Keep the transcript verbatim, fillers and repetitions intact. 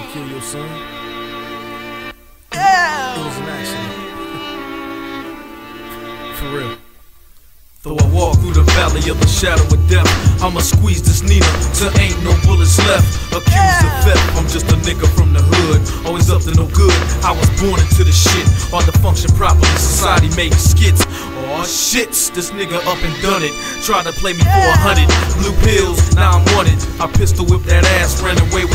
kill your son? Yeah. It was an accident. For real. Though I walk through the valley of the shadow of death, I'ma squeeze this Nina till ain't no bullets left. Accused of theft, I'm just a nigga from the hood, always up to no good. I was born into the shit, hard to function properly, society making skits. Aw shits, this nigga up and done it. Tried to play me for a hundred, blue pills, now I'm wanted. I pistol whipped that ass, ran away with